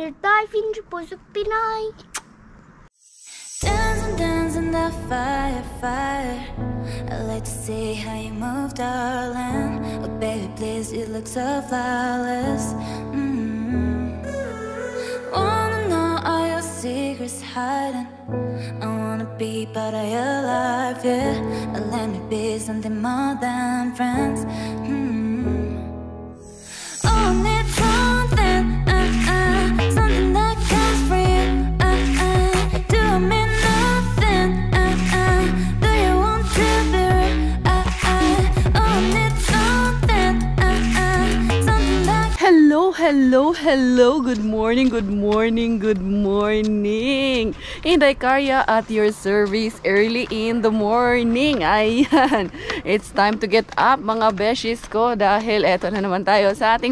your Thai-Finnish pusok Pinay. Dance and dance in the fire, fire. I like to see how you move, darling. Oh baby, please, you look so flawless. Wanna know all your secrets hiding. I wanna be part of your life, yeah. Let me be something more than friends. Oh, I need something, something that comes for you. Do I mean nothing? Do you want to be real? Oh, I need something, something that. Hello, hello, hello. Good morning, good morning, good morning. Inday Karya at your service early in the morning. Ayan. It's time to get up mga beshies ko dahil eto na naman tayo sa ating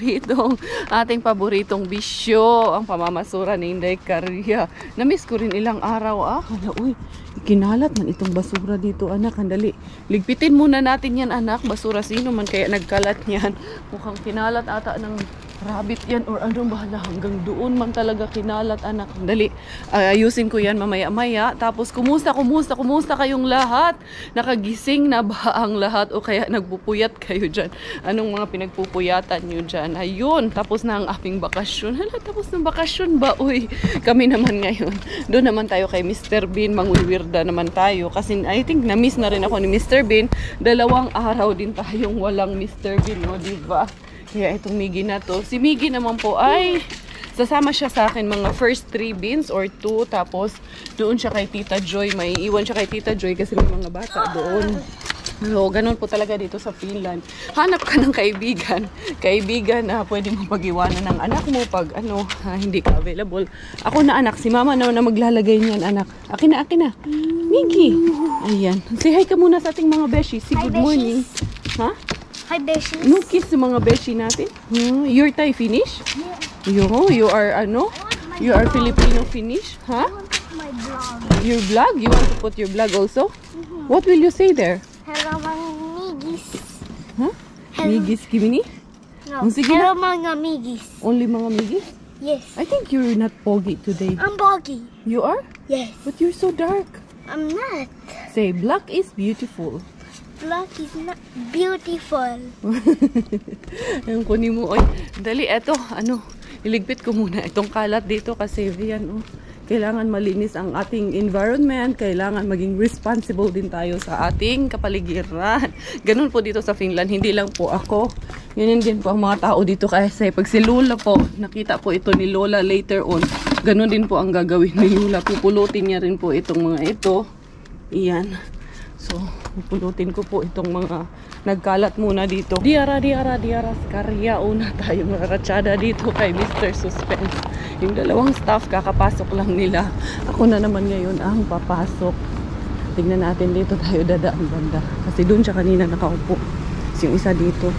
paboritong bisyo, ang pamamasura ni Inday Karya. Na-miss ko rin ilang araw Uy, kinalat man itong basura dito anak. Handali. Ligpitin muna natin yan anak. Basura sino man kaya nagkalat niyan. Mukhang kinalat ata ng rabbit yan or anong bahala, hanggang doon man talaga kinalat anak. Dali, ayusin ko yan mamaya-maya. Tapos kumusta kayong lahat? Nakagising na ba ang lahat o kaya nagpupuyat kayo dyan? Anong mga pinagpupuyatan nyo dyan? Ayun, tapos na ang aming bakasyon. Hala, tapos ng bakasyon ba? Uy, kami naman ngayon. Doon naman tayo kay Mr. Bean, mangwiwirda naman tayo. Kasi I think na-miss na rin ako ni Mr. Bean. 2 araw din tayong walang Mr. Bean, no, diba? Kaya itong Miggy na to. Si Miggy naman po ay sasama siya sa akin mga first 3 beans or 2. Tapos doon siya kay Tita Joy. May iwan siya kay Tita Joy kasi may mga bata doon. So, ganun po talaga dito sa Finland. Hanap ka ng kaibigan. Kaibigan na pwede mo pag-iwanan ng anak mo pag hindi ka available. Ako na anak. Si mama na maglalagay niyan anak. Akin na. Miggy. Ayan. Say hi ka muna sa ating mga beshi. Say good morning. Ha? Hi, beshies. No kiss sa mga beshi natin. You're Thai-Finnish? Yeah. You are You are Filipino-Finnish? Huh? I want to put my blog. Your blog? You want to put your blog also? What will you say there? Hello, mga migis. Huh? Migis Kimini? No. Sige Hello, na. mga migis. Only mga migis? Yes. I think you're not pogi today. I'm boggy. You are? Yes. But you're so dark. I'm not. Say, black is beautiful. Black is not beautiful. Ang kunin mo. Oy, dali, eto, iligpit ko muna itong kalat dito kasi yan, kailangan malinis ang ating environment, kailangan maging responsible din tayo sa ating kapaligiran. Ganun po dito sa Finland, hindi lang po ako. Yun din po ang mga tao dito kasi pag si Lola po, nakita po ito ni Lola later on, ganun din po ang gagawin ni Lola. Pupulutin niya rin po itong mga ito. Iyan. So, pupulutin ko po itong mga nagkalat muna dito. Diara, Karya. Una tayo maratsada dito kay Mr. Suspense. Yung 2 staff, kakapasok lang nila. Ako na naman ngayon ang papasok. Tingnan natin dito tayo dadaan banda. Kasi doon siya kanina nakaupo. Kasi yung isa dito.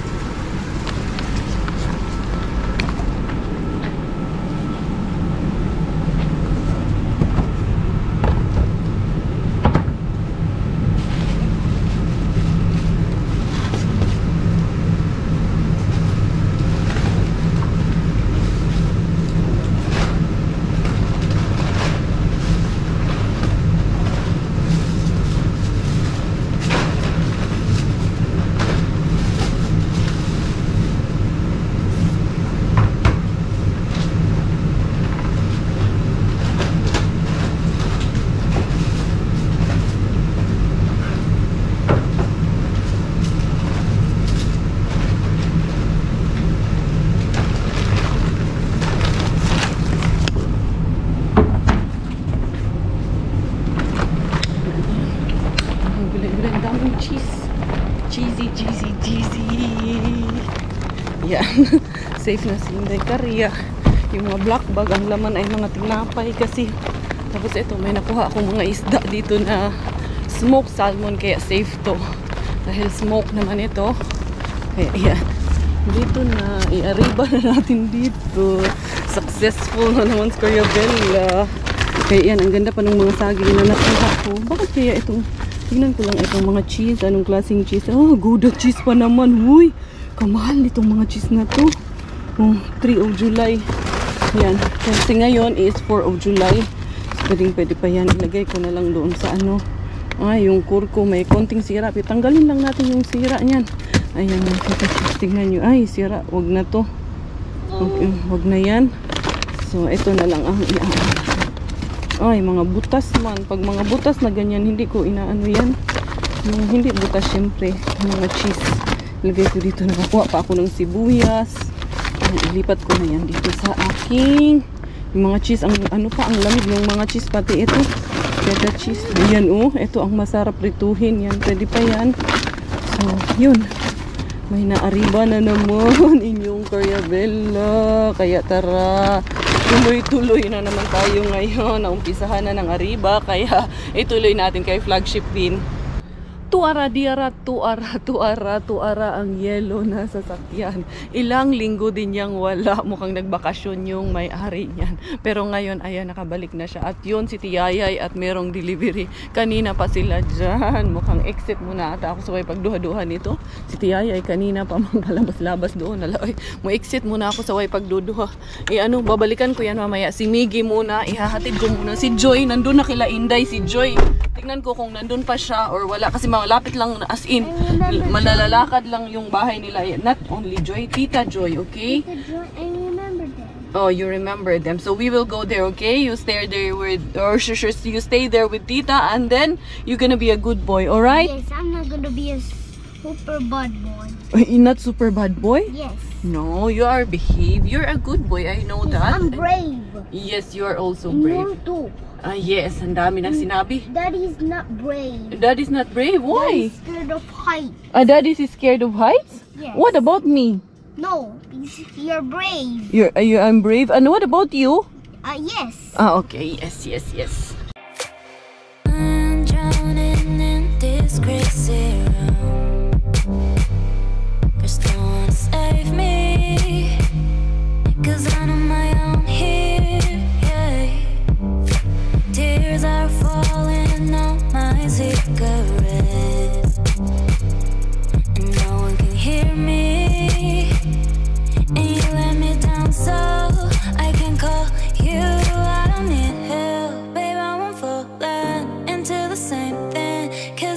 Yan. Safe na si Inday Karya. Yung mga black bag, ang laman ay mga tinapay kasi. Tapos ito, may nakuha akong mga isda dito na smoked salmon, kaya safe to. Dahil smoke naman ito. Kaya yan. Dito na. I-arriba na natin dito. Successful na naman si Kuya Bella. Kaya yan, ang ganda pa ng mga saging na nakuha ko. Bakit kaya itong, tingnan ko lang itong mga cheese. Anong klaseng cheese? Oh, Gouda cheese pa naman. Huy! Kamahal nitong mga cheese na to. Oh, 3 of July. Yan. Kasi ngayon is 4 of July. Pwede pa yan. Ilagay ko na lang doon sa ano. Yung kurko. May konting sira. Tanggalin lang natin yung sira niyan. Ayan yan. Tingnan nyo. Ay, sira. Wag na to. Wag na yan. So, ito na lang ang ay, mga butas man. Pag mga butas na ganyan, hindi ko inaano yan. Yung hindi butas, syempre. Mga cheese. Ilagay ko dito. Nakakuha pa ako ng sibuyas. Ilipat ko na yan dito sa aking yung mga cheese. Ang ano pa, ang lamig ng mga cheese. Pati ito. Feta cheese. Ayan, ito ang masarap rituhin. Yan, pwede pa yan. So, yun. May naariba na naman inyong Cariabella. Kaya tara, tuloy-tuloy na naman tayo ngayon. Naumpisahan na ng ariba. Kaya ituloy natin kay flagship bin. Tuara diara, tuara ang yelo na sasakyan. Ilang linggo din niyang wala. Mukhang nagbakasyon yung may-ari niyan. Pero ngayon, ayan, nakabalik na siya. At yun, si Tiyayay at merong delivery. Kanina pa sila dyan. Mukhang exit muna ata ako sa way pagduha-duha nito. Si Tiyayay kanina pa magkalabas-labas doon. Ay, mo exit muna ako sa way pagduduha. Babalikan ko yan mamaya. Si Miggy muna, ihahatid ko muna. Si Joy, nandun na kila Inday. Si Joy, tignan ko kung nandun pa siya or wala. Kasi malapit lang, as in, malalalakad lang yung bahay nila. Not only Joy, Tita Joy, okay? Tita Joy, I remember them. Oh, you remember them. So we will go there, okay? You stay there with, you stay there with Tita, and then you're gonna be a good boy, alright? Yes, I'm not gonna be a super bad boy. You're not super bad boy? Yes. No, you are behave. You're a good boy, I know that. I'm brave. Yes, you are also And brave. you too. Yes, ang dami nang sinabi. Daddy's not brave. Dad is not brave. Why? Daddy's scared of heights. Dad is scared of heights? Yes. What about me? No, you're brave. I'm brave. And what about you? Yes. Okay. Yes. I'm drowning in this crazy room. There's no one to save me, 'cause I'm on my own here, yeah. Tears are falling on my cigarette, and no one can hear me. And you let me down, so I can call you. I don't need help, babe, I won't fall into the same thing. 'Cause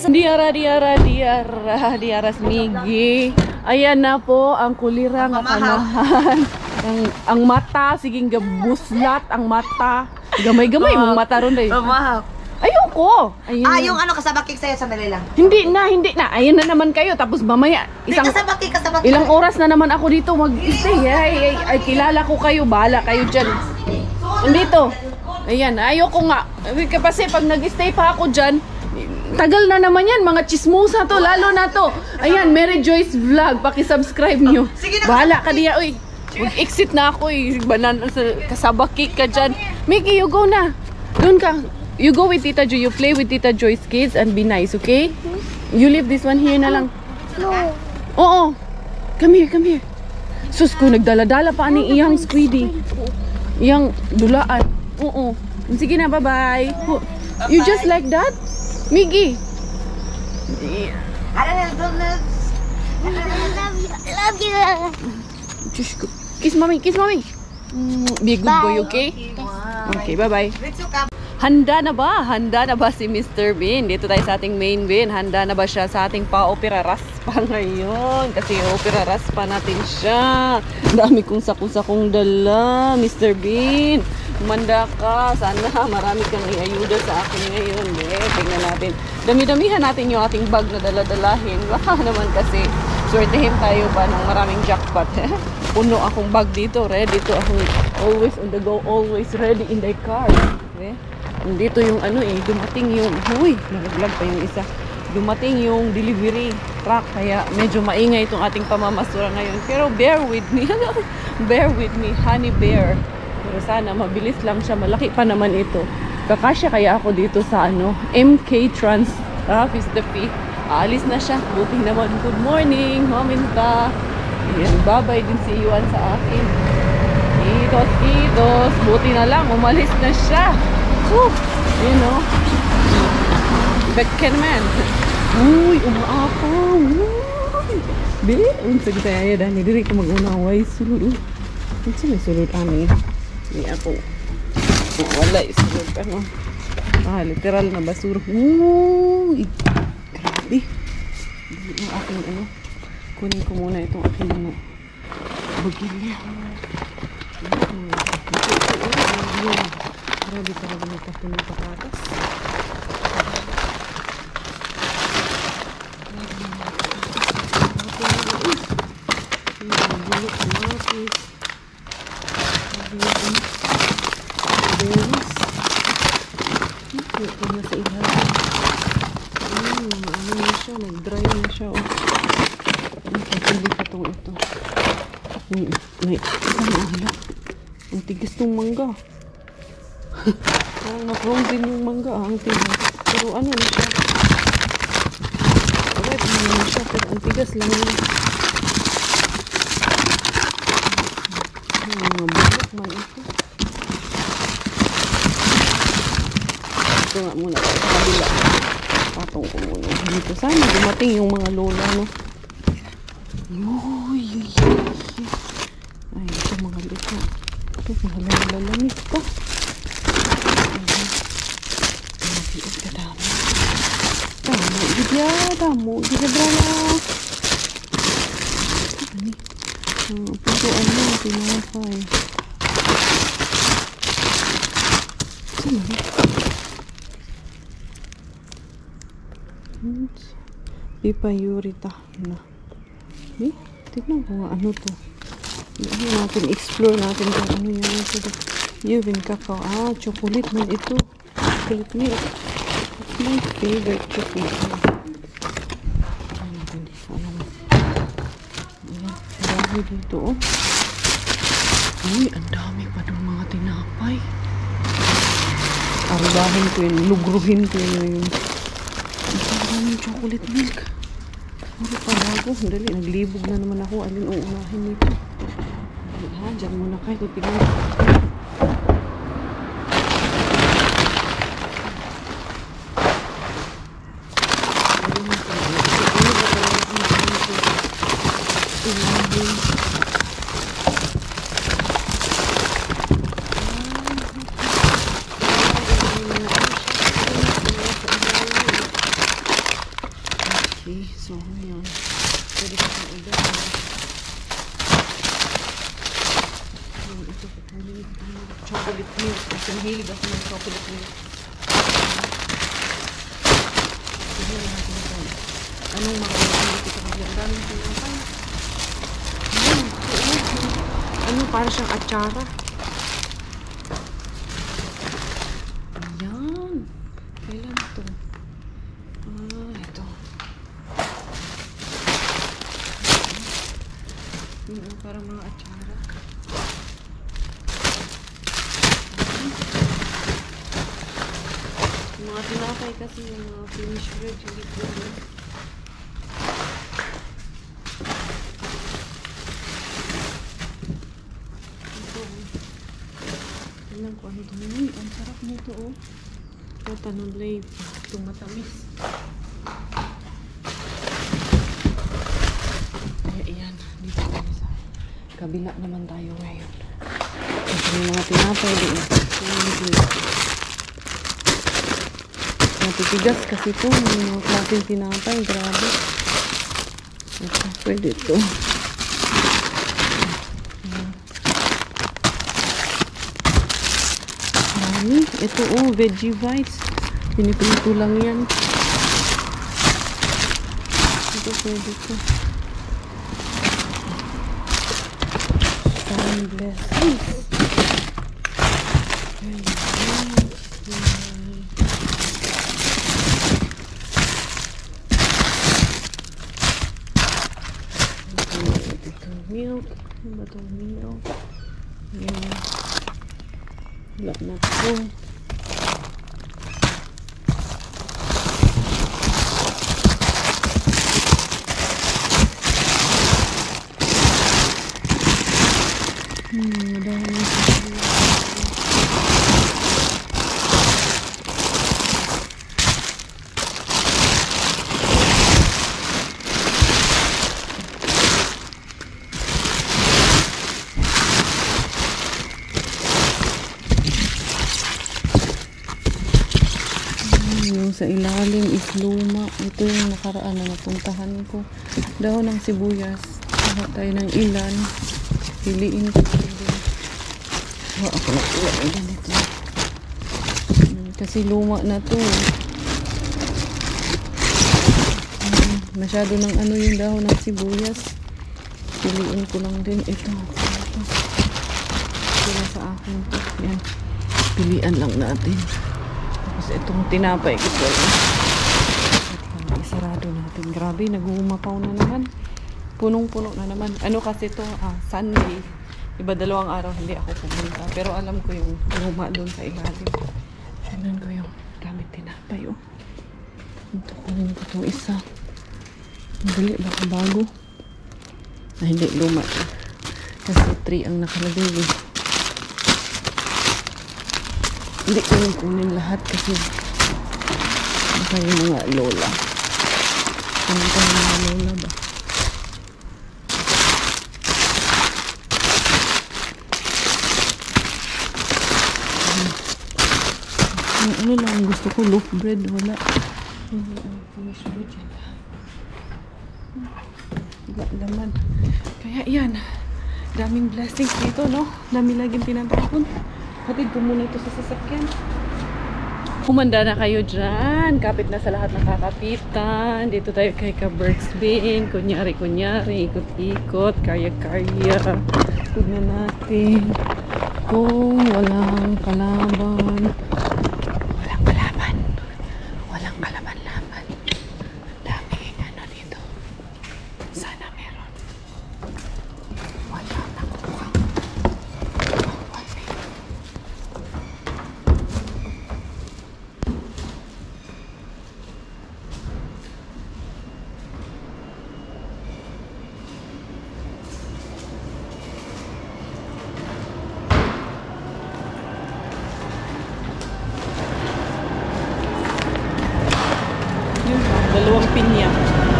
Diaras Miggy. Ayan na po ang kulirang kanahan. ang mata, siging gabuslat ang mata. Gamay-gamay mong mata ron day. Mahal. Ayoko. Ayun. Yung kasabakik sa'yo, sandali lang. Hindi na. Ayun na naman kayo. Tapos mamaya, Kasabakik. ilang oras na naman ako dito mag-stay. Ay, kilala ko kayo. Bahala kayo dyan. Dito. Ayan, ayoko nga. Kasi pag nag-stay pa ako dyan, tagal na naman yan. Mga chismosa to, lalo na to. Ayan, Mary Joyce Vlog. Pakisubscribe nyo. Sige na. Bahala ka diya. Uy, mag-exit na ako. Kasabakik ka dyan. Mickey, you go na. Doon ka. You go with Tita Joy. You play with Tita Joy's kids and be nice, okay? You leave this one here na lang. No. Oo. Come here. Sus ko, nagdala-dala pa ni iyang squiddy. Iyang dulaan. Oo. Sige na, bye-bye. You just like that? Miggy. I love you. Diyos ko. Kiss mommy. Be a good boy, okay? Okay, bye-bye. Handa na ba si Mr. Bean? Dito tayo sa ating main bin. Handa na ba siya sa ating pa-opera raspa ngayon? Kasi opera raspa natin siya. Dami kong sakong dala, Mr. Bean. Manda ka. Sana marami kang iayuda sa akin ngayon. Tingnan natin. Dami-damihan natin yung ating bag na dala-dalahin. Baka naman kasi swertehin tayo ba ng maraming jackpot. Puno akong bag dito. Ready to akong always on the go. Always ready in the car. Okay? Dito yung dumating yung, nag-vlog pa yung isa. Dumating yung delivery truck, kaya medyo maingay itong ating pamamasura ngayon. Pero bear with me, honey bear. Pero sana mabilis lang siya, malaki pa naman ito. Kakasya kaya ako dito sa MK Trans Fista Fee. Aalis na siya, buti naman. Good morning, maminta. Ayan, bye-bye din si Yuan sa akin. Kitos, buti na lang, umalis na siya. Woo! You know, Becken man. Uy, umaapaw. Be, unsa kita ya dani diri ko mag-unaway sulod. Unsa may sulod ani? Hindi ako. Wala. Isunod ano. Literal na basura. Grabe. Yung aking ano. Kunin ko muna itong aking ano. Bagilya. Grabe talaga nagkapunin patatas. Nag-dry na siya. Pagpili pa itong ito. May ala. Ang tigas ng mangga. Parang na-frozen yung mangga. Ang tigas. Pero ano na siya. Red na siya. Pero ang tigas lang yun. Mabulok man ito. Ito nga muna. Sa kabila. Patong ko muna. Dito sana dumating yung mga lola, no? Ay, ito mga lupa. Ito mga lalamig pa. Mabiit ka dami. Damo, gidya, damo, gidya brala. Ano? Pintuan mo, pinapay. Saan ba? Pipayurita na. Tignan ko nga ano to. Ano natin, explore natin kung ano yan. Yuvin kakao. Chocolate man ito. Chocolate milk. It's my favorite chocolate milk. Ano natin, alam mo. Ayan, marami dito, oh. Uy, ang dami pa ng mga tinapay. Arubahin ko yun, lugruhin ko yun. Ang daming chocolate milk. Ano pa bago? Dali, naglibog na naman ako. Alin uunahin nito? Dyan muna kayo. Tignan. So, ngayon, pwede ko sa ulit. Ito, chocolate milk. Kasi mahilig ako ng chocolate milk. Tignan natin ito. Anong mga mahilig ito kasi ang daming tinapay. Ano, para siyang atsara. Ayan. Kailan ito? Ito. Para mga atsara. Mga tinapay kasi yung mga Finnish bread, hindi po yun. Ito. Tignan ko ano ito. Ang sarap nito, oh. Ito, ng live. Itong matamis. Ayan, dito tayo sa kabila naman tayo ngayon. Ito yung mga tinapay din. Matitigas kasi ito. Yung mga klaseng tinapay. Grabe. Ito, pwede ito. Ito, oh, veggie bites. Pinipinto lang yan. Ito, pwede ito. Timeless. Milk. Ano ba itong milk? Ayan. Wala na ito. Madami. sa ilalim is luma. Ito yung nakaraan na napuntahan ko. Dahon ng sibuyas. Kuha tayo ng ilan. Piliin ko ito doon. Ako na kuha ng ganito. Kasi luma na to. Masyado ng ano yung dahon ng sibuyas. Piliin ko lang din ito. Ito na sa akin to. Yan. Pilian lang natin. Tapos itong tinapay ko lang. Isarado natin. Grabe, nag-uumapaw na naman. Punong-puno na naman. Ano kasi to? Sunday. Iba dalawang araw hindi ako pumunta. Pero alam ko yung luma doon sa ilalim. Tignan ko yung gamit tinapay. Oh. Ito kunin ko itong isa. Dali, baka bago. Hindi, luma. Kasi 3 ang nakalagay. Hindi ko kunin lahat kasi baka yung mga lola. Ano pa yung mga lola ba? Ano lang gusto ko, loaf bread. Wala. Finish bread yan. Laman. Kaya yan, daming blessings dito, no? Dami laging tinatapon. Hatid ko muna ito sa sasakyan. Humanda na kayo dyan. Kapit na sa lahat ng kakapitan. Dito tayo kay ka-Berks Bin. Kunyari, ikot-ikot, karya-karya. Tignan natin kung walang kalaban. Walang kalaban-laban. Dami ano dito. Sana meron. Wala na kuha. Dalawang pinya.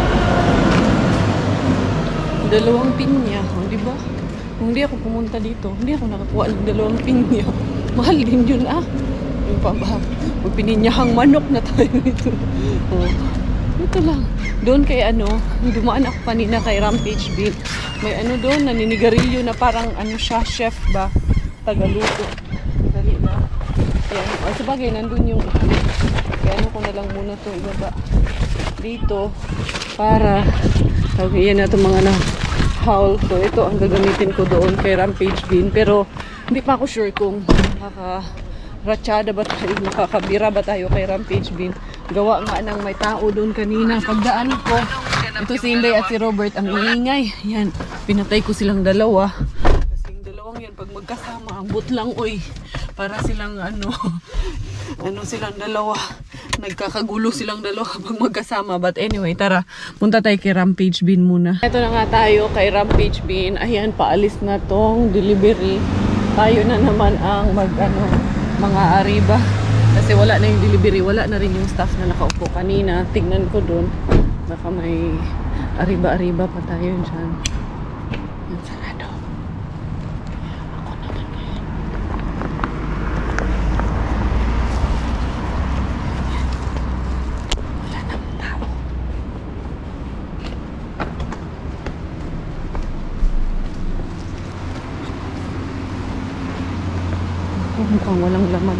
Dalawang pinya. O, diba? Kung di ako pumunta dito, hindi ako nakakuha ng dalawang pinya. Mahal din yun, Yung pininiyahang manok na tayo ito. O, ito lang. Doon kay dumaan ako kanina kay Rampage Bin. May doon, naninigarilyo na parang siya, chef ba? Tagaluto. Dali na. Ayan. O, sabagay, nandun yung kaya ko na lang muna ito ibaba dito para yan na itong mga haul ko. Ito ang gagamitin ko doon kay Rampage Bin, pero hindi pa ako sure kung makaka-ratsyada ba tayo, makakabira ba tayo kay Rampage Bin. Gawa nga ng may tao doon kanina pagdaan ko. Ito si Inday at si Robert ang iingay. Yan, pinatay ko silang dalawa kasi yung dalawang yan pag magkasama ang butlang para silang silang dalawa, nagkakagulo silang dalawa pag magkasama. But anyway, tara, punta tayo kay Rampage Bin muna. Ito na nga tayo kay Rampage Bin. Ayan, paalis na tong delivery. Tayo na naman ang mga ariba. Kasi wala na yung delivery, wala na rin yung staff na nakaupo kanina. Tignan ko dun, baka may ariba-ariba pa tayo dyan. Yan, sarado. Ako naman ngayon. Wala namang tao. Mukhang walang laman.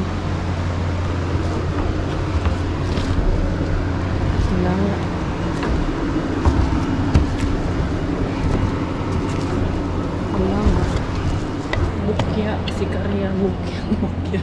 Bukya, si Karya, bukya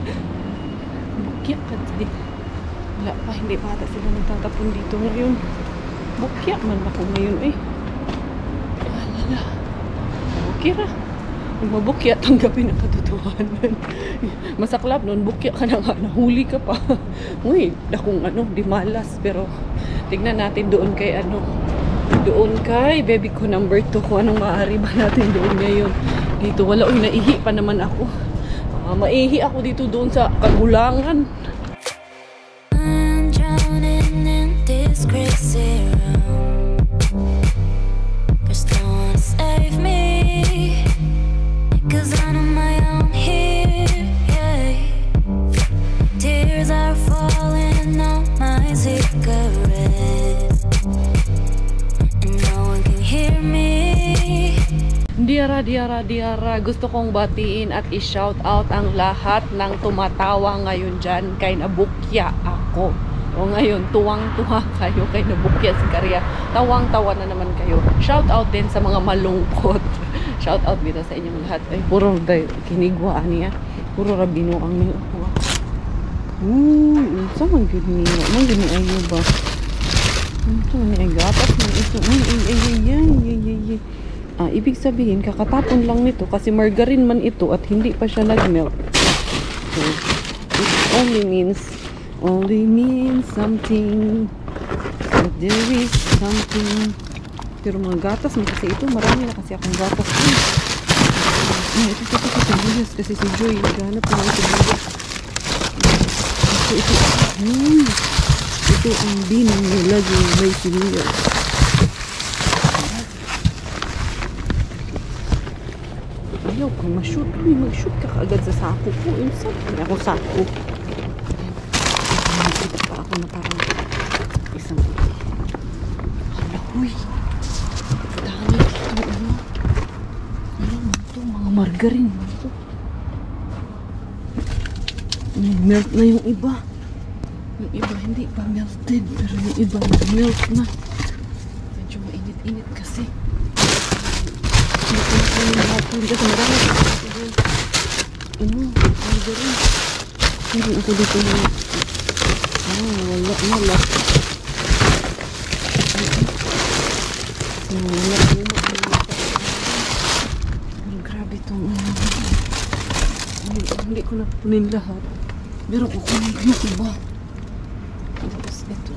kasi wala pa, hindi pa ata sila nagtatapon dito ngayon. Bukya man ako ngayon alala, bukya ra. Kung mabukya, tanggapin ang katotohanan. Masaklap nun, bukya ka na nga, nahuli ka pa. Uy, dakong di malas. Pero tignan natin doon kay doon kay baby ko number 2 kung anong maaari ba natin doon ngayon. Dito wala, naihi pa naman ako. Maihi ako dito doon sa kagulangan. I'm drowning in this crazy room. There's no one to save me, 'cause I'm on my own here, yeah. Tears are falling on my Diara. Gusto kong batiin at i-shout out ang lahat ng tumatawa ngayon dyan kay nabukya ako. O ngayon, tuwang-tuwa kayo kay nabukya si Karya. Tawang-tawa na naman kayo. Shout out din sa mga malungkot. Shout out dito sa inyong lahat. Ay, puro kinigwa niya. Puro rabino ang may uwa. Sa man yun niya. Man yun niya ba? Ito niya gatas na ito. Ibig sabihin, kakatapon lang nito kasi margarine man ito at hindi pa siya nag-melt. So, it only means something. But there is something. Pero mga gatas mo kasi ito, marami na kasi akong gatas. Ito sibuyas kasi si Joy naghanap na ng sibuyas. Ito ang binang nilagay may sibuyas. Ayaw kang ma-shoot. Mag-shoot ka kaagad sa sako ko. Hindi ako sako. Nakita pa ako na parang isang uy, dami ito. Ano ito? Mga margarine ito. Melt na yung iba. Yung iba hindi pa melted. Pero yung iba melt na. Medyo mainit-init kasi. Kasi marami margarine. Meron ako dito na wala. Grabe itong hindi ko napunin lahat. Pero kukunin ko yung iba. Tapos ito.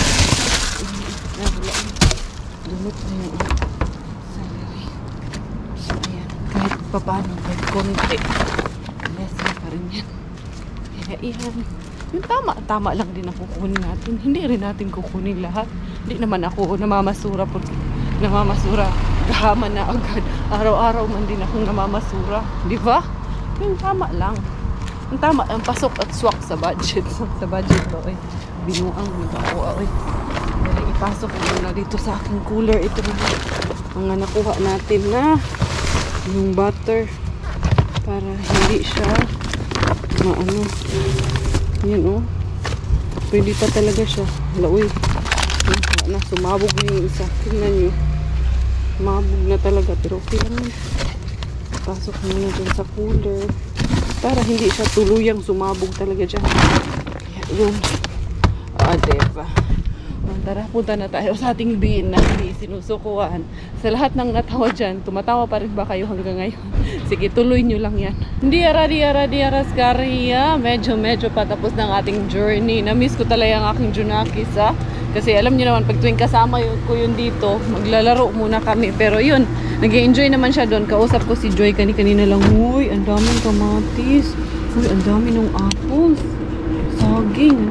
Dumot na yung celery. Ayan. Kahit pa paano, kahit konti. Lesson pa rin yan. Kaya iyan. Yung tama lang din ang kukunin natin. Hindi rin natin kukunin lahat. Hindi naman ako namamasura porque namamasura. Gahaman na agad. Araw-araw man din akong namamasura. Di ba? Yung tama lang. Yung tama, ang pasok at swak sa budget. Sa budget to, eh. Binuang nag-ako, eh. Dali, ipasok ko na dito sa aking cooler. Ito na mga nakuha natin na yung butter para hindi siya maano. Yan o. Pwede pa talaga siya. Lauy. Na, sumabog na yung isa. Tingnan nyo. Sumabog na talaga. Pero okay lang. Pasok muna dyan sa cooler. Para hindi siya tuluyang sumabog talaga dyan. Kaya yun. Diba? Tara, punta na tayo sa ating bin na hindi sinusukuan. Sa lahat ng natawa dyan, tumatawa pa rin ba kayo hanggang ngayon? Sige, tuloy nyo lang yan. Diara, Skaria. Medyo patapos ng ating journey. Na-miss ko talaga ang aking Junakis, ha? Kasi alam nyo naman, pag tuwing kasama ko yun dito, maglalaro muna kami. Pero yun, nag-enjoy naman siya doon. Kausap ko si Joy kanina lang. Uy, ang daming kamatis. Uy, ang dami ng apples. Saging.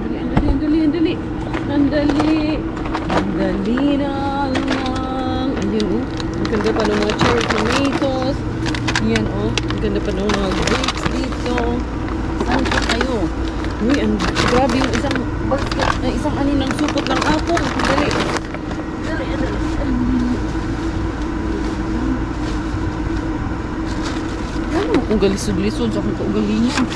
Andali na lang. Ayun, oh. Ang ganda pa ng mga cherry tomatoes. Yan, oh. Ang ganda pa ng mga grapes dito. Saan pa kayo? Uy, grabe yung isang basket, isang ano ng supot ng apple. Dali. Ano kung galisod-lisod sa akong kaugalingan?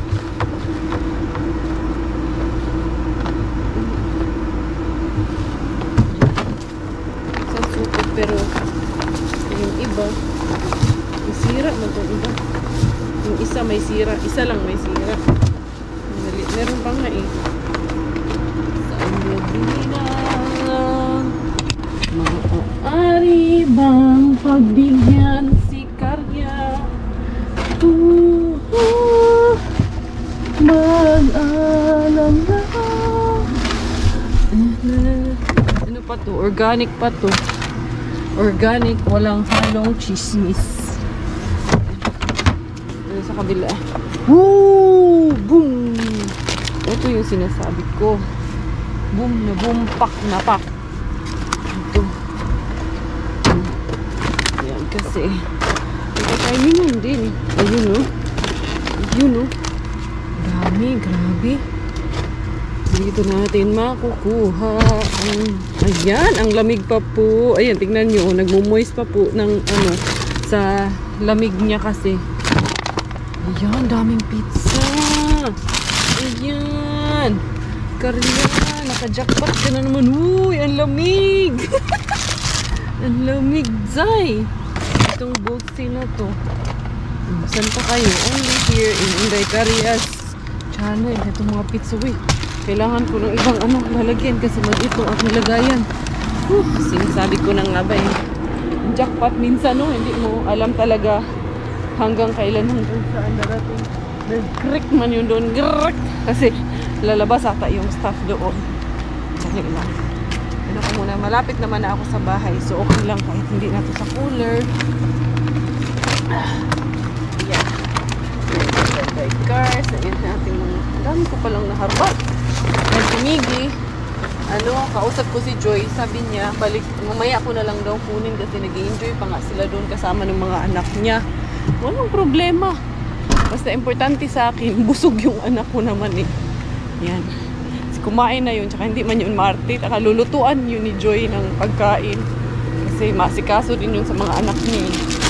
Pero yung iba may sira na itong iba. Yung isa may sira, isa lang may sira. Meron pa nga eh. Saan mo bilang maaari bang pagbigyan si Karya? Mag-alam na. Ano pa to? Organic pa to. Organic, walang halong chismis. Ano sa kabila? Woo! Boom! Ito yung sinasabi ko. Boom na boom, pak na pak. Ito. Yan kasi. Ito timingan din. Ayun o. Ayun o. Dami, grabe. Dito natin makukuha ayan, ang lamig pa po. Ayan, tingnan nyo, nagmo-moist pa po ng ano, sa lamig niya kasi. Ayan, daming pizza. Ayan. Karya, naka-jackpot ka na naman. Uy, ang lamig. Ang lamig, Zay. Itong boxy na to. Saan pa kayo? Only here in Inday Karya's channel. Itong mga pizza, uy. Kailangan ko ng ibang lalagyan kasi mag-itong aking lagayan. Sinasabi ko na nga ba jackpot minsan hindi mo alam talaga hanggang kailan hanggang saan darating. Nag-crick man yun doon. Grrrk! Kasi lalabas ata yung staff doon. Tsaka lang. Ano ko muna, malapit naman na ako sa bahay. So okay lang kahit hindi na to sa cooler. Ayan. By cars. Ayan natin mga. Dami ko palang naharbat. Nagtimigi. Kausap ko si Joy, sabi niya, balik, mamaya ko na lang daw kunin kasi nag-i-enjoy pa nga sila doon kasama ng mga anak niya. Walang problema. Basta importante sa akin, busog yung anak ko naman Yan. Kumain na yun, tsaka hindi man yun maarte. Taka lulutuan yun ni Joy ng pagkain. Kasi masikaso din yun sa mga anak niya.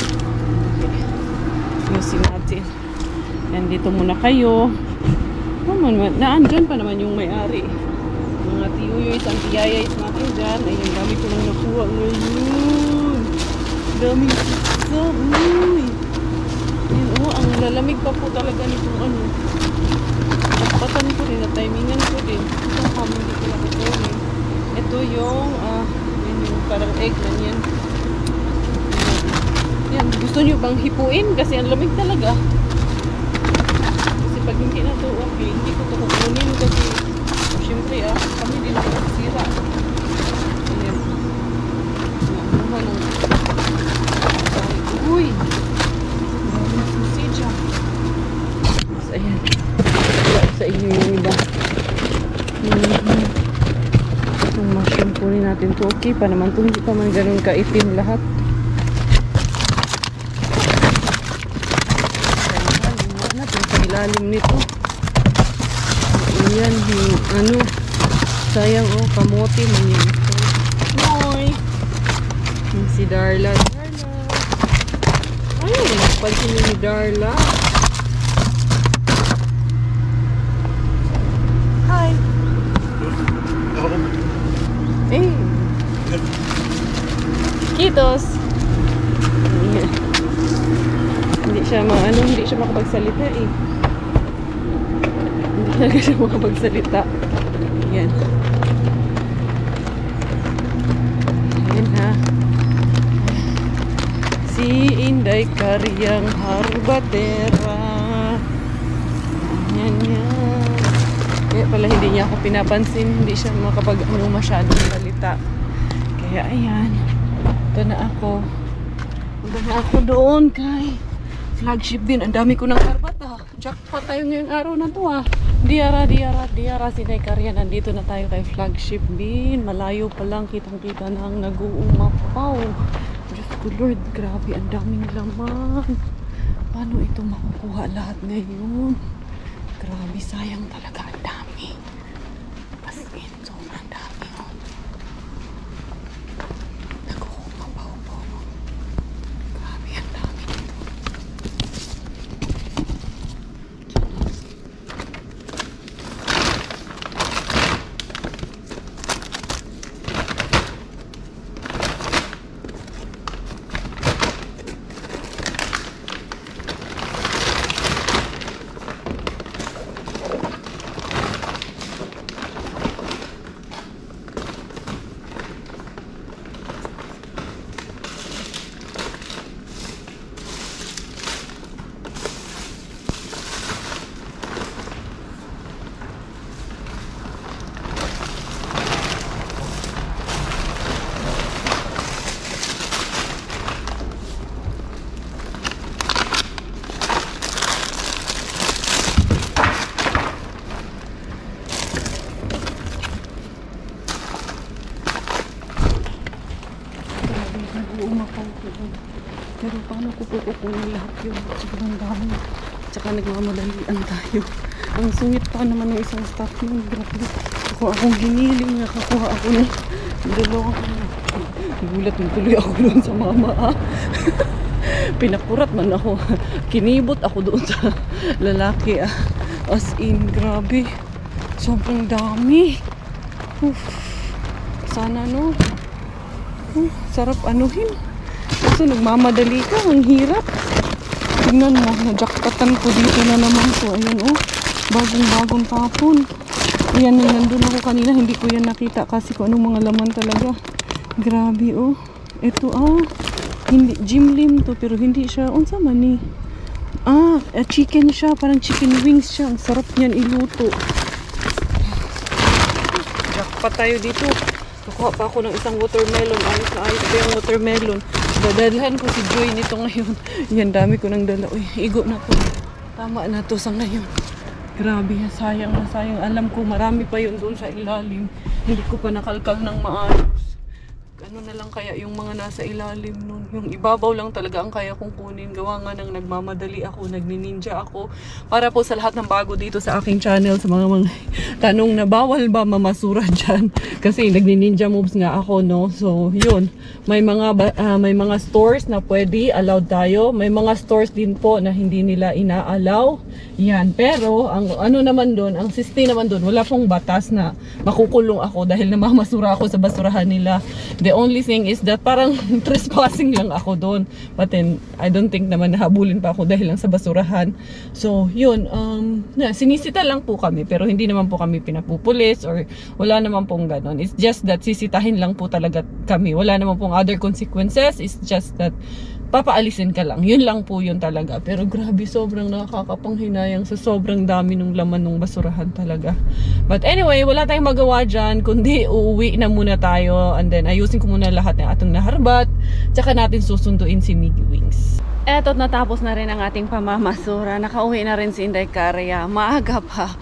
Yusin natin. Yan, dito muna kayo. Naandyan pa naman yung may-ari. Mga tiyuyoys, ang tiyayays natin dyan. Ayun, dami ko lang nakuha ngayon. Daming pizza. Uy. Ayun, ang lalamig pa po talaga nitong Patan ko rin, na-timingan ko din. Itong ham, hindi ko nakukunin. Ito yung, yung parang egg na yan. Yan, gusto nyo bang hipuin? Kasi ang lamig talaga. Kasi pag hindi na ito, okay, hindi ko ito kukunin kasi siyempre kami din ay nagsira. Ayan. Nakuha ng uy! Maraming sausage ayan. Wala sa inyo yung iba. Itong mushroom kunin natin to. Okay pa naman to. Hindi pa man ganun kaitim lahat. Ayan natin sa ilalim nito. Ayan, sayang kamote man yun. Hoy! Si Darla. Ay, nagpansin niyo ni Darla. Hi! Eh! Kitos! Ayan. Hindi siya makapagsalita Hindi talaga siya makapagsalita. Ayan. Ayan ha. Si Inday Karyang Harbatera. Ayan yan. Kaya pala hindi niya ako pinapansin. Hindi siya masyadong salita. Kaya ayan. Ito na ako. Punta na ako doon kay flagship bin. Ang dami ko ng harbat Jackpot tayo ngayong araw na to Diara si Inday Karya. Nandito na tayo kay flagship bin. Malayo pa lang kitang-kita na ang nag-uumapaw. Diyos ko Lord, grabe ang daming laman. Paano ito makukuha lahat ngayon? Grabe, sayang talaga ang dami. As in, sobrang dami nag-uumapaw po. Grabe ang dami nito. Pero paano ko po kukunin lahat yun? Sobrang dami. Tsaka nagmamadalian tayo. Ang sungit pa naman ng isang staff nun. Grabe. Ako akong giniling. Nakakuha ako ng dalawa. Gulat yung tuloy ako doon sa mama Pinakurat man ako. Kinibot ako doon sa lalaki. As in, grabe. Sobrang dami. Sana no. Sarap anuhin. Kaso nagmamadali ka. Ang hirap. Tingnan mo. Najakpatan ko dito na naman. So, ayan bagong tapon. Ayan, nandun ako kanina. Hindi ko yan nakita kasi kung anong mga laman talaga. Grabe Ito hindi gym lim to pero hindi siya unsa man ni. Chicken siya, parang chicken wings siya. Ang sarap niyan iluto. Jackpot tayo dito. Kukuha pa ako ng isang watermelon. Ayos na ayos pa yung watermelon. Dadalhan ko si Joy nito ngayon. Yan, dami ko nang dala. Uy, igo na to. Tama na to sa ngayon. Grabe, sayang na sayang. Alam ko marami pa yun doon sa ilalim. Hindi ko pa nakalkal ng maayos. Ano na lang kaya yung mga nasa ilalim nun. Yung ibabaw lang talaga ang kaya kong kunin. Gawa nga nang nagmamadali ako, nagnininja ako. Para po sa lahat ng bago dito sa aking channel, sa mga tanong na bawal ba mamasura dyan. Kasi nagnininja moves nga ako, no. So, yun. May mga stores na pwede, allowed tayo. May mga stores din po na hindi nila ina-allow. Yan. Pero, ang ano naman doon, ang system naman doon, wala pong batas na makukulong ako dahil namamasura ako sa basurahan nila. The only thing is that parang trespassing lang ako doon. But then, I don't think naman nahabulin pa ako dahil lang sa basurahan. So, yun. Sinisita lang po kami. Pero hindi naman po kami pinapupulis or wala naman pong ganon. It's just that sisitahin lang po talaga kami. Wala naman pong other consequences. It's just that papaalisin ka lang. Yun lang po yun talaga. Pero grabe, sobrang nakakapanghinayang sa sobrang dami ng laman ng basurahan talaga. But anyway, wala tayong magawa dyan, kundi uuwi na muna tayo. And then, ayusin ko muna lahat ng atong naharbat. Tsaka natin susunduin si Miggy Wings. Eto, natapos na rin ang ating pamamasura. Nakauwi na rin si Inday Karya. Maaga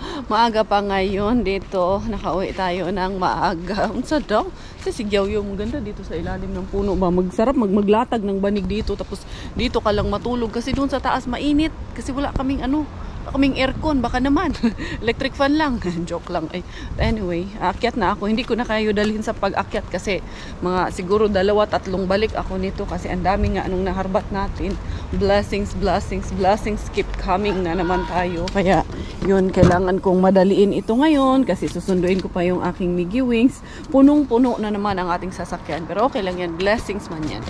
pa ngayon dito. Nakauwi tayo ng maaga. Unsa daw? Kasi sigyaw yung ganda dito sa ilalim ng puno ba. Magsarap maglatag ng banig dito. Tapos dito ka lang matulog. Kasi doon sa taas mainit. Kasi wala kaming aircon, baka naman. Electric fan lang. Joke lang. Anyway, aakyat na ako. Hindi ko na kayo dalhin sa pag-akyat kasi mga siguro 2-3 balik ako nito kasi ang dami nga anong naharbat natin. Blessings keep coming na naman tayo. Kaya yun, kailangan kong madaliin ito ngayon kasi susunduin ko pa yung aking Miggy Wings. Punong-puno na naman ang ating sasakyan. Pero okay lang yan. Blessings man yan.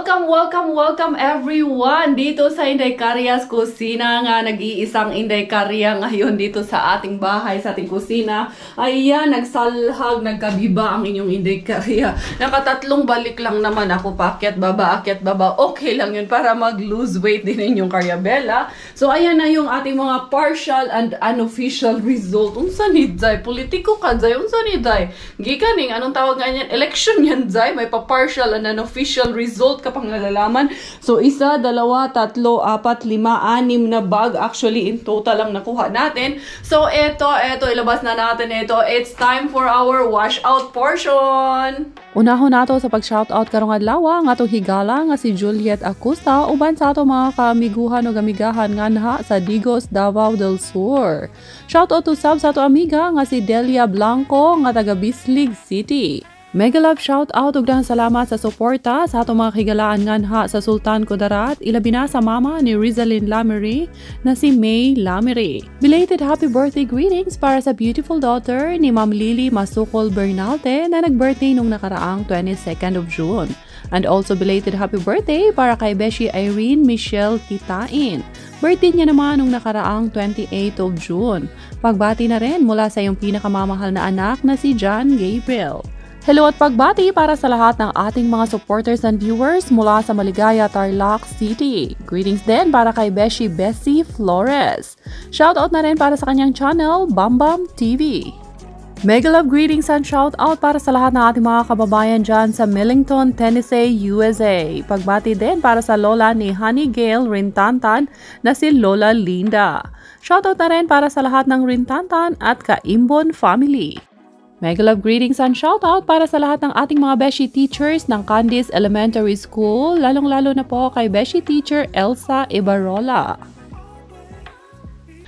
Welcome everyone dito sa Inday Karya's kusina nga. Nag-iisang Inday Karya ngayon dito sa ating bahay, sa ating kusina. Ayan, nagsalhag, nagkabiba ang inyong Inday Karya. Nakatatlong balik lang naman ako, paakyat baba. Okay lang yun para mag-lose weight din inyong Karyabella. So ayan na yung ating mga partial and unofficial result. Unsa ni Zay? Politiko ka Zay? Unsa ni Zay? Gikaning, anong tawag nga yan? Election yan Zay? May pa-partial and unofficial result ka pang nalalaman. So, 1, 2, 3, 4, 5, 6 na bag. Actually, in total lang nakuha natin. So, eto, ilabas na natin ito. It's time for our wash out portion. Unahon nato sa pag-shoutout karong adlaw nga atong higala nga si Juliet Acosta uban sa ato mga kamiguhan o gamigahan nga naha sa Digos, Davao del Sur. Shoutout to sub sa ato amiga nga si Delia Blanco nga taga Bislig City. Mega love shout out ug daghang salamat sa suporta sa atong mga higalaan nganha sa Sultan Kudarat, ilabi na sa mama ni Rizalyn Lamery na si May Lamery. Belated happy birthday greetings para sa beautiful daughter ni Ma'am Lily Masukol Bernalte na nag-birthday nung nakaraang 22nd of June. And also belated happy birthday para kay Beshi Irene Michelle Kitain. Birthday niya naman nung nakaraang 28th of June. Pagbati na rin mula sa iyong pinakamamahal na anak na si John Gabriel. Hello at pagbati para sa lahat ng ating mga supporters and viewers mula sa Maligaya, Tarlac City. Greetings din para kay Beshi Bessie Flores. Shoutout na rin para sa kanyang channel, Bambam TV. Mega love greetings and shoutout para sa lahat ng ating mga kababayan dyan sa Millington, Tennessee, USA. Pagbati din para sa lola ni Honey Gail Rintantan na si Lola Linda. Shoutout na rin para sa lahat ng Rintantan at Kaimbon family. Mega love greetings and shoutout para sa lahat ng ating mga Beshi teachers ng Candice Elementary School, lalong-lalo na po kay Beshi teacher Elsa Ibarola.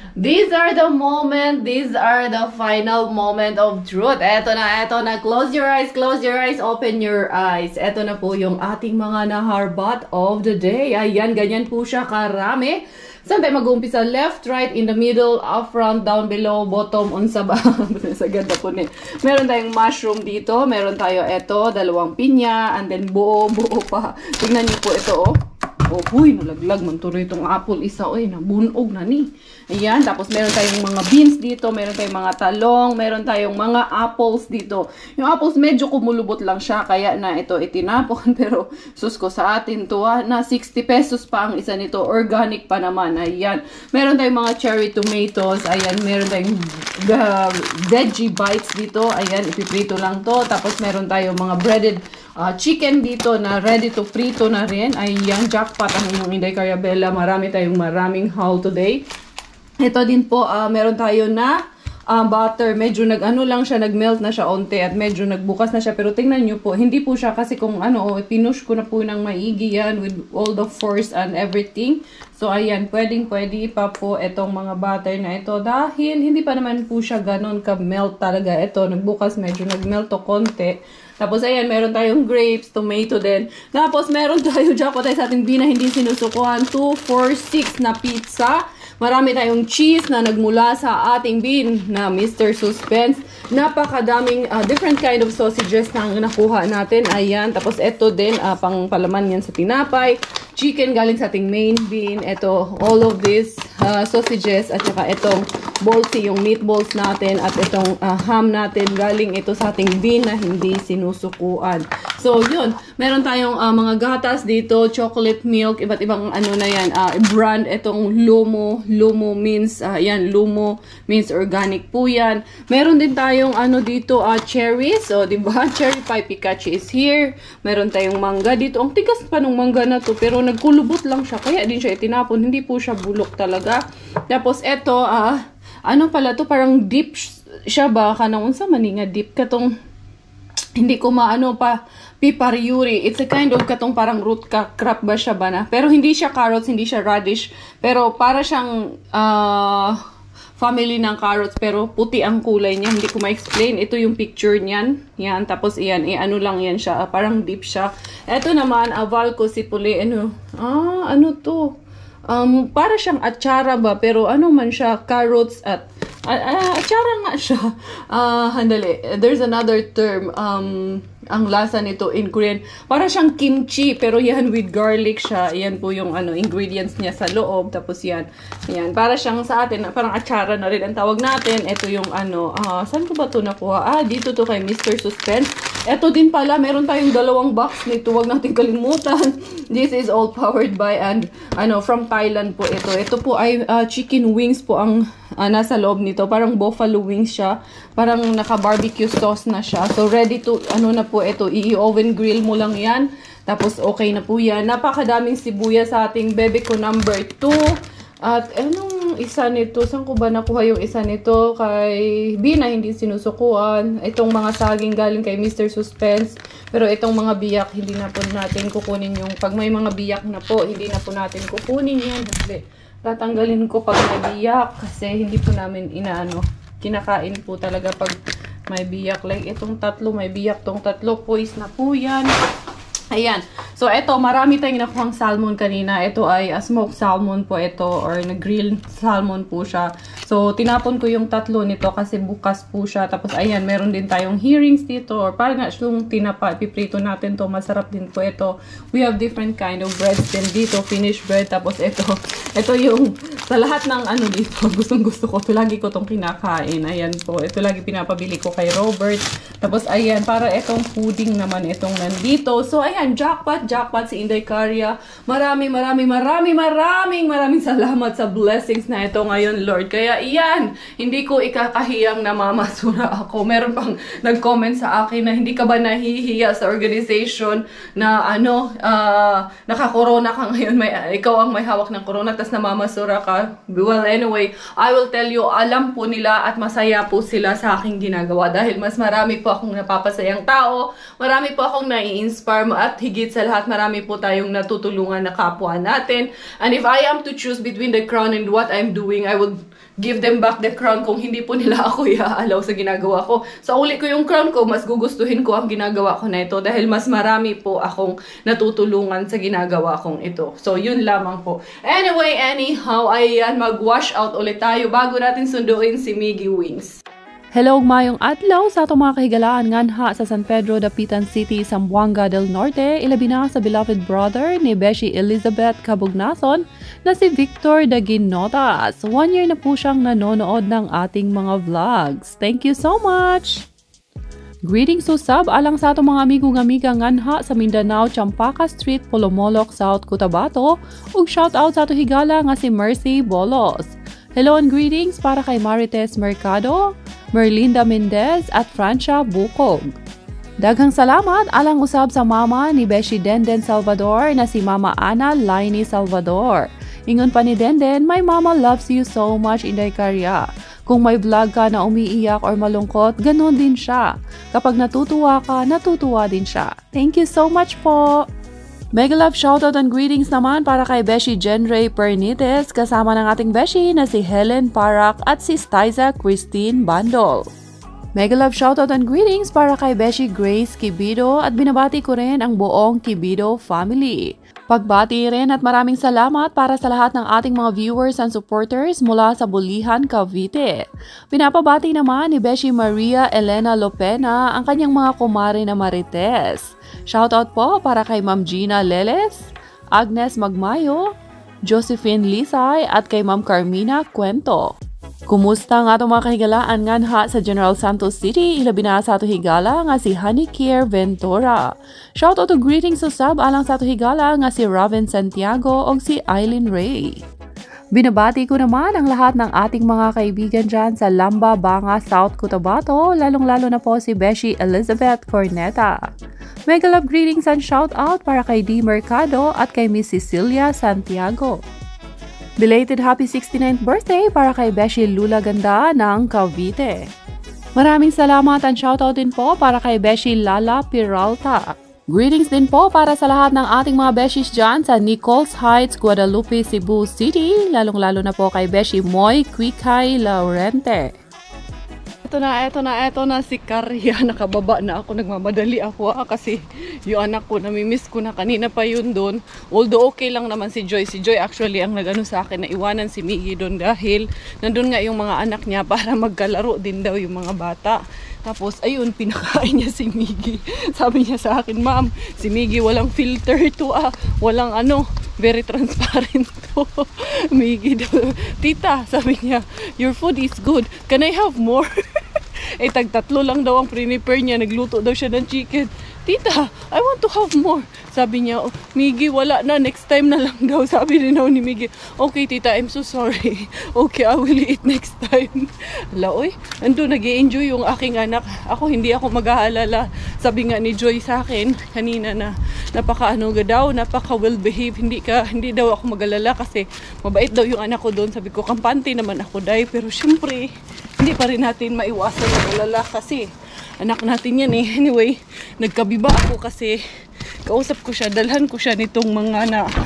These are the moment, these are the final moment of truth. Eto na. Close your eyes, open your eyes. Eto na po yung ating mga naharbat of the day. Ayan, ganyan po siya karami. Saan tayo mag-uumpisa? Left, right, in the middle, up, front, down, below, bottom, on sa sa ganda po ni. Meron tayong mushroom dito. Meron tayo eto, dalawang pinya, and then buo pa. Tingnan niyo po ito, oh. Oh, huy, nalaglag man tuloy itong apple isa. Oy, nabunog na ni. Ayan, tapos meron tayong mga beans dito, meron tayong mga talong, meron tayong mga apples dito. Yung apples medyo kumulubot lang siya, kaya na ito itinapon. Pero, sus ko sa atin to, na 60 pesos pa ang isa nito. Organic pa naman. Ayan. Meron tayong mga cherry tomatoes. Ayan, meron tayong veggie bites dito. Ayan, ipiprito lang to. Tapos meron tayong mga breaded chicken dito na ready to prito na rin. Ayan, jackpot ang inyong Inday Carabella. Maraming haul today. Ito din po, meron tayo na butter. Medyo lang siya, nag-melt na siya onte at medyo nagbukas na siya. Pero tingnan nyo po, hindi po siya kasi kung pinush ko na po ng maigi yan with all the force and everything. So, ayan, pwede pa po itong mga butter na ito dahil hindi pa naman po siya ganon ka-melt talaga. Ito, nagbukas, medyo nag-melt to konti. Tapos, ayan, meron tayong grapes, tomato din. Tapos, meron tayo, jackpot tayo sa ating bina, hindi sinusukuhan. 2, 4, 6 na pizza. Marami tayong cheese na nagmula sa ating bin na Mr. Suspense. Napakadaming different kind of sausages na nakuha natin. Ayan, tapos ito din, pang palaman yan sa tinapay. Chicken galing sa ating main bin. Ito, all of these sausages at saka itong bolsy, yung meatballs natin at itong ham natin galing ito sa ating bin na hindi sinusukuan. So, yun. Meron tayong mga gatas dito, chocolate milk, iba't ibang na yan, brand. Itong Lumo means, yan, Lumo means organic po yan. Meron din tayong dito, cherries. So, diba? Cherry pie Pikachu is here. Meron tayong mangga dito. Ang tigas pa ng mangga na to, pero nagkulubot lang siya. Kaya din siya itinapon. Hindi po siya bulok talaga. Tapos, ito, pala to? Parang dip siya ba? Kanang unsa man nga dip katong hindi ko pipariuri. It's a kind of katong parang root crop ba siya ba na? Pero hindi siya carrots, hindi siya radish. Pero para siyang family ng carrots pero puti ang kulay niya. Hindi ko ma-explain. Ito yung picture niyan. Yan. Tapos iyan. Lang yan siya. Parang deep siya. Ito naman, Valco Sipuli. Ano to? Para siyang atsara ba? Pero man siya? Carrots at atsara nga siya. Handali. There's another term. Ang lasa nito in Korean. Para siyang kimchi. Pero yan with garlic siya. Yan po yung ingredients niya sa loob. Tapos yan. Yan. Para siyang sa atin. Parang atsara na rin ang tawag natin. Ito yung saan ko ba ito nakuha? Dito to kay Mr. Suspense. Ito din pala. Meron tayong 2 box nito. Huwag natin kalimutan. This is all powered by and from Thailand po ito. Ito po ay chicken wings po ang nasa loob nito. Parang buffalo wings siya. Parang naka-barbecue sauce na siya. So, ready to, na po ito. I-oven grill mo lang yan. Tapos, okay na po yan. Napakadaming sibuyas sa ating bebe ko number 2. At, anong isa nito? Saan ko ba nakuha yung isa nito? Kay Bina, hindi sinusukuan. Itong mga saging galing kay Mr. Suspense. Pero itong mga biyak, hindi na po natin kukunin yung, pag may mga biyak na po, hindi na po natin kukunin yan. Kasi, tatanggalin ko pag may biyak. Kasi, hindi po namin kinakain po talaga pag may biyak. Like, itong 3, may biyak. Itong 3, poise na po yan. Ayan. So, ito, marami tayong nakuhang salmon kanina. Ito ay smoked salmon po ito or na-grilled salmon po siya. So, tinapon ko yung 3 nito kasi bukas po siya. Tapos, ayan, meron din tayong herrings dito or parang nga yung piprito natin to. Masarap din po ito. We have different kind of breads din dito. Finnish bread. Tapos, ito yung sa lahat ng dito. Gustong-gusto ko. Ito lagi ko tong kinakain. Ayan po. Ito lagi pinapabili ko kay Robert. Tapos, ayan, para itong pudding naman itong nandito. So, ayan, jackpot si Inday Carria. Maraming salamat sa blessings na ito ngayon, Lord. Kaya, iyan, hindi ko ikakahiyang namamasura ako. Meron pang nag-comment sa akin na hindi ka ba nahihiya sa organization na naka-corona ka ngayon, ikaw ang may hawak ng corona, tas namamasura ka. Well, anyway, I will tell you, alam po nila at masaya po sila sa aking ginagawa dahil mas marami po akong napapasayang tao, marami po akong nai-inspire at higit sa lahat, marami po tayong natutulungan na kapwa natin. And if I am to choose between the crown and what I'm doing, I would give them back the crown kung hindi po nila ako i-allow sa ginagawa ko. Sa uli ko yung crown ko, mas gugustuhin ko ang ginagawa ko na ito dahil mas marami po akong natutulungan sa ginagawa kong ito. So, yun lamang po. Anyway, anyhow, ayan, mag-wash out ulit tayo bago natin sunduin si Miggy Wings. Hello, mayong adlaw sa atong mga kahigalaan nganha sa San Pedro Dapitan City, Zamboanga del Norte, ilabi na sa beloved brother ni Beshi Elizabeth Kabugnason na si Victor Daginotas. 1 year na po siyang nanonood ng ating mga vlogs. Thank you so much! Greetings to sub alang sa atong mga amigo-amiga nganha sa Mindanao, Champaka Street, Polomolok, South Cotabato, ug shout out sa ato higala nga si Mercy Bolos. Hello and greetings para kay Marites Mercado, Merlinda Mendez at Francia Bukog. Daghang salamat alang usab sa mama ni Beshi Denden Salvador na si Mama Ana Laini Salvador. Ingon pa ni Denden, my mama loves you so much, Inday Karya. Kung may vlog ka na umiiyak or malungkot, ganon din siya. Kapag natutuwa ka, natutuwa din siya. Thank you so much po! Mega love shoutout and greetings naman para kay Beshi Jenray Pernites kasama ng ating Beshi na si Helen Parak at si Stiza Christine Bandol. Mega love shoutout and greetings para kay Beshi Grace Kibido at binabati ko rin ang buong Kibido family. Pagbati rin at maraming salamat para sa lahat ng ating mga viewers and supporters mula sa Bulihan, Cavite. Pinapabati naman ni Beshi Maria Elena Lopena ang kanyang mga kumare na Marites. Shoutout po para kay Ma'am Gina Leles, Agnes Magmayo, Josephine Lisay at kay Ma'am Carmina Cuento. Kumusta nga itong mga kahigalaan nganha sa General Santos City, ilabi na sa ato higala nga si Honey Kier Ventura. Shoutout to greetings to sub alang sa ato higala nga si Raven Santiago o si Eileen Ray. Binabati ko naman ang lahat ng ating mga kaibigan dyan sa Lamba, Banga, South Cotabato, lalong-lalo na po si Beshi Elizabeth Corneta. Mega love greetings and shout out para kay D. Mercado at kay Miss Cecilia Santiago. Belated happy 69th birthday para kay Beshi Lula Ganda ng Cavite. Maraming salamat and shoutout din po para kay Beshi Lala Peralta. Greetings din po para sa lahat ng ating mga Beshis dyan sa Nichols Heights, Guadalupe, Cebu City, lalong-lalo na po kay Beshi Moy Quicay Laurente. Ito na si Karya. Nakababa na ako. Nagmamadali ako kasi yung anak ko, namimiss ko na kanina pa yun doon. Although okay lang naman si Joy. Si Joy actually ang nagano sa akin na iwanan si Miggy doon dahil nandun nga yung mga anak niya para magkalaro din daw yung mga bata. Tapos ayun, pinakain niya si Miggy. Sabi niya sa akin, ma'am, si Miggy walang filter to walang very transparent to. Miggy daw. Tita, sabi niya, your food is good. Can I have more? Tag-tatlo lang daw ang prepare niya. Nagluto daw siya ng chicken. Tita, I want to have more. Sabi niya, oh, Miggy, wala na. Next time na lang daw. Sabi rin daw ni Miggy, okay, tita, I'm so sorry. Okay, I will eat next time. Ala, oy, ando, nag-i-enjoy yung aking anak. Ako, hindi ako mag-aalala. Sabi nga ni Joy sa akin, kanina na, napaka well behaved. Hindi daw ako mag-alala kasi mabait daw yung anak ko doon. Sabi ko, kampante naman ako, day. Pero syempre, hindi pa rin natin maiwasan mag-alala kasi anak natin yan eh. Anyway, nagkabiba ako kasi kausap ko siya, dalhan ko siya nitong mga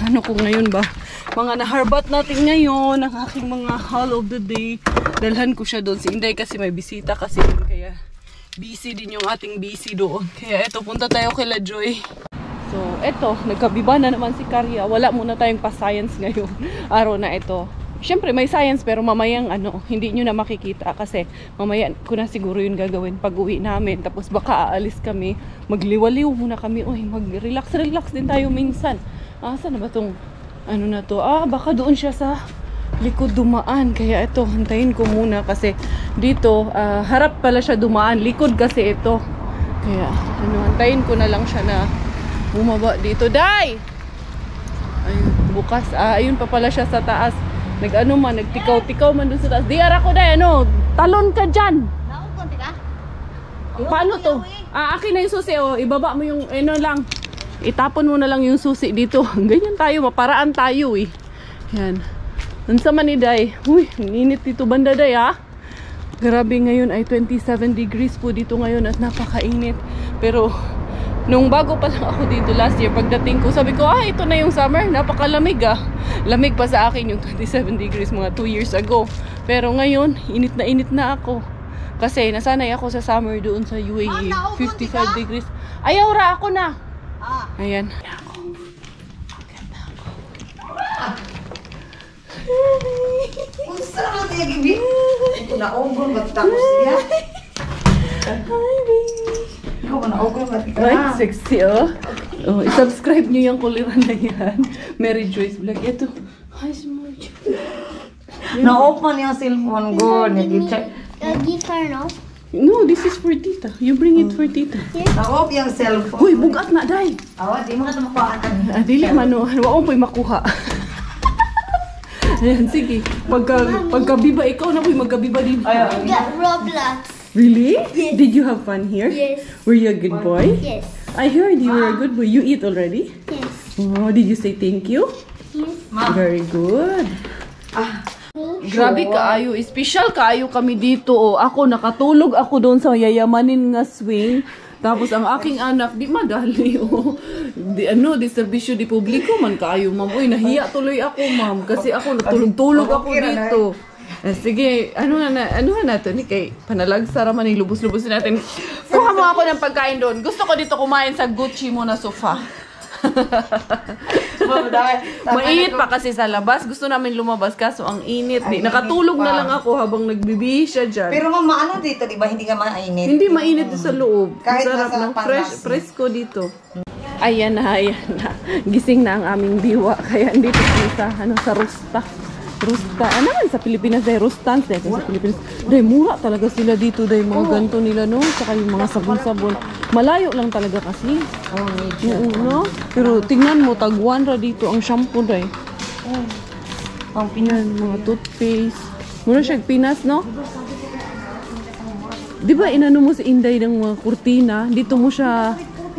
mga naharbat natin ngayon, ang aking mga haul of the day. Dalhan ko siya doon. Si Inday kasi may bisita kasi kaya busy din yung ating busy doon. Kaya eto, punta tayo kay La Joy. So, eto, nagkabiba na naman si Karya. Wala muna tayong pa-science ngayon. Araw na ito. Siyempre may science pero mamayang hindi nyo na makikita kasi mamaya ko na siguro yun gagawin pag uwi namin. Tapos baka aalis kami, magliwaliw muna kami. Uy, mag-relax din tayo minsan. Saan na ba tong na to? Baka doon siya sa likod dumaan. Kaya ito, hantayin ko muna kasi dito, harap pala siya dumaan. Likod kasi ito. Kaya hantayin ko na lang siya na bumaba dito. Day! Ayun, bukas. Ayun pa pala siya sa taas. Nagtikaw-tikaw man doon sa taas. Di ara ko dahil, talon ka dyan. Nakukunti ka? Paano to? Akin na yung susi, ibaba mo yung, lang. Itapon mo na lang yung susi dito. Ganyan tayo, maparaan tayo eh. Yan. Nansa man ni Day. Uy, ang init dito banda Day Grabe ngayon ay 27 degrees po dito ngayon at napakainit. Pero, Nung bago pa lang ako dito last year, pagdating ko, sabi ko, ito na yung summer. Napakalamig Lamig pa sa akin yung 27 degrees mga 2 years ago. Pero ngayon, init na ako. Kasi nasanay ako sa summer doon sa UAE. 55 degrees. Ayaw ra ako na. Ayan. Unsa naman tayo gibi? Ito na ogol matapos siya. Hi, baby. Ikaw na ogol matapos. Right, sexy, i-subscribe nyo yung kuliran na yan. Mary Joyce Vlog. Ito. Hi, smooch. Na-open yung cellphone ko. Nag-check. Give her, no? No, this is for tita. You bring it for tita. Na-open yung cellphone. Uy, bugat na, day. Awa, di mo ka ito makuhaan. Dili man, Waong po'y makuha. Ayan, sige. Pagkabiba, ikaw na po'y magkabiba din. We got Roblox. Really? Yes. Did you have fun here? Yes. Were you a good boy? Yes. I heard you were a good boy. You eat already? Yes. Oh, did you say thank you? Yes. Very good. Grabe kaayo. Special kaayo kami dito. Ako, nakatulog ako doon sa yayamanin nga swing. Tapos ang aking anak, di madali. Di serbisyo di publiko man kaayo, ma'am. Uy, nahiya tuloy ako, ma'am. Kasi ako, natulog-tulog ako dito. Sige, ano na to ni kay panalagsara man lubos-lubos natin. Kuha mo ako ng pagkain doon. Gusto ko dito kumain sa Gucci mo na sofa. Mainit pa kasi sa labas. Gusto namin lumabas kaso ang init. Nakatulog na lang ako habang nagbibihis siya dyan. Pero mama, ano dito, di ba? Hindi ka mainit. Hindi mainit sa loob. Kahit sarap nasa ng presko dito. Ayan na. Gising na ang aming diwa. Kaya andito sa Rusta. Naman sa Pilipinas dahil Rustans dahil sa Pilipinas. Dahil mura talaga sila dito dahil mga ganito nila, no? Tsaka yung mga sabon-sabon. Malayo lang talaga kasi. No? Pero tingnan mo, tagwan ra dito ang shampoo dahil. Ang Pinas, mga toothpaste. Mura siya Pinas, no? Di ba inano mo si Inday ng mga kurtina? Dito mo siya.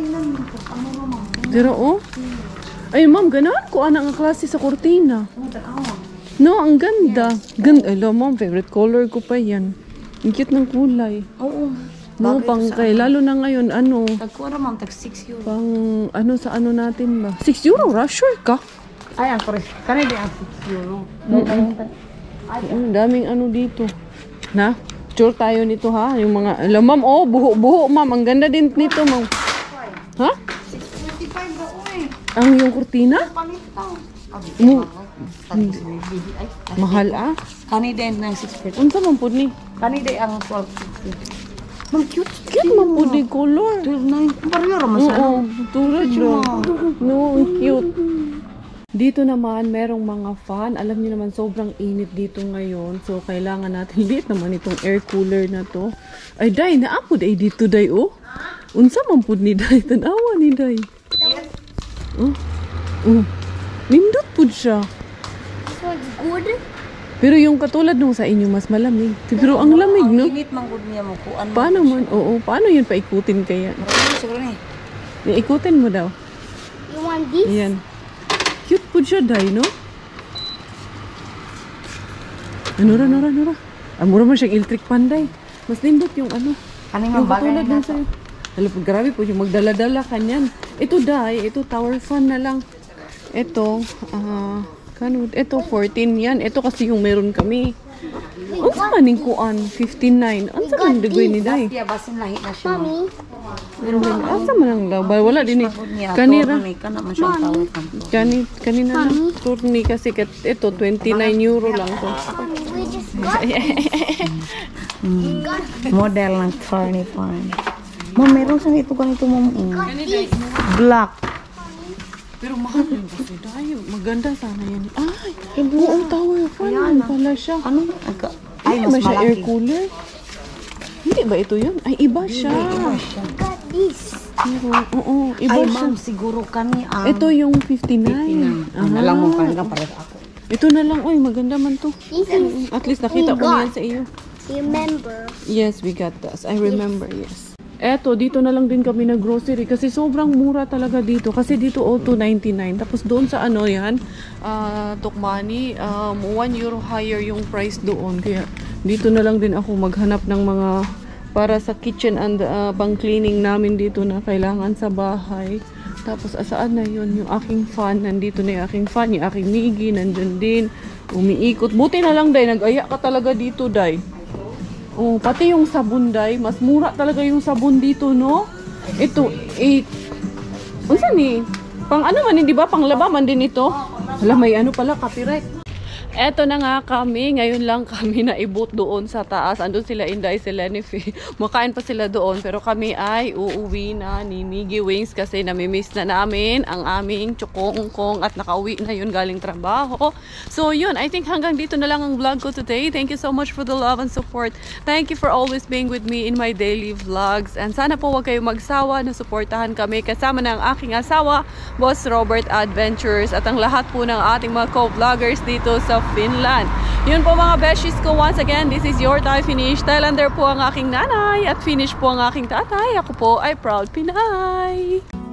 Pero ay ma'am, ganahan ko ang klase sa kurtina. No, ang ganda. Alam mo, favorite color ko pa yan. Ang cute ng kulay. Oo. No, pang kay, lalo na ngayon, Tagkura ma'am, tag 6 euro. pang, sa natin ba? 6 euro, sure ka? Ay, ang kore. Kanay di ang 6 euro. Daming dito. Na, sure tayo nito ha. Yung mga, alam ma'am, buho, ma'am. Ang ganda din nito, ma'am. Ha? 6.45 ba, uy? Ang yung kurtina? Pamitaw. Mahal Kanay din ng 6.45. Unsa man pud ni? Kanay di ang 12.60. Ma'am, cute. Cute man pud ni color. 12.9. Pareho raman siya. Oo, tulad lang. No, cute. Dito naman, merong mga fan. Alam niyo naman, sobrang init dito ngayon. So, kailangan natin liit naman itong air cooler na to. Ay, day, naapod ay dito, day, Unsa man pud ni day? Tanawa ni day. Nindot pud siya. This one's good. Pero yung katulad nung sa inyo, mas malamig. Pero ang lamig, no? Ang init man good niya mo. Kuan mo. Paano man? Oo, paano yun paikutin kaya? Marami siguro ni. Ikutin mo daw. You want this? Ayan. Cute po siya, day, no? Nora. Mura mo siyang electric panday. Mas nindot yung Kaning yung mga bagay katulad na nung to. sa'yo. Alam po, grabe po yung magdala-dala kanyan. Ito, day. Ito, tower fan na lang. Ito, ito 14 yan. Ito kasi yung meron kami. Ang sa maning kuan, 59. Ang sa maning dagoy ni day. Kaya basin lahi na siya. Mommy. Ang sa manang laban. Wala din eh. Kanira. Kanina lang. Turni kasi ito, 29 euro lang to. We just got Model ng Tony Fine. Ma'am, meron sa ito ganito ma'am. Black. Pero mahal yun kasi tayo. Maganda sana yan. Ay, oo, tower fan pala siya. Ano? Ay, mas siya air cooler? Hindi ba ito yun? Ay, iba siya. got this. Pero, oo, iba Ay, siya. ma'am, siguro kani ang... Ito yung 59. Ang alam mo kanina para sa ako. Ito na lang. Uy, maganda man to. This is, At least nakita ko na yan sa iyo. remember. Yes, we got this. I remember, yes. Eto, dito na lang din kami nag-grocery kasi sobrang mura talaga dito. Kasi dito, 2.99. Tapos doon sa yan, Tukmani, 1 euro higher yung price doon. Kaya dito na lang din ako maghanap ng mga para sa kitchen and pang cleaning namin dito na kailangan sa bahay. Tapos asaan na yun yung aking fan, nandito na yung aking fan, yung aking migi nandun din, umiikot. Buti na lang day, nag-aya ka talaga dito day. Oh, pati yung sabon day, mas mura talaga yung sabon dito, no? Ito, unsa ni? Pang ano man, hindi ba? Pang laba man din ito. Hala, may ano pala, copyright. Eto na nga kami, ngayon lang kami naibot doon sa taas. Andun sila Inday, sila ni Faye. Makain pa sila doon, pero kami ay uuwi na ni Miggy Wings kasi namimiss na namin ang aming tsukong-kong at nakauwi na yun galing trabaho. So yun, I think hanggang dito na lang ang vlog ko today. Thank you so much for the love and support. Thank you for always being with me in my daily vlogs. And sana po wag kayong magsawa na suportahan kami kasama ng aking asawa, Boss Robert Adventures, at ang lahat po ng ating mga co-vloggers dito sa Finland. Yun po mga besties ko. Once again, this is your Thai-Finnish. Thailander po ang aking nanay at Finnish po ang aking tatay. Ako po ay proud Pinay.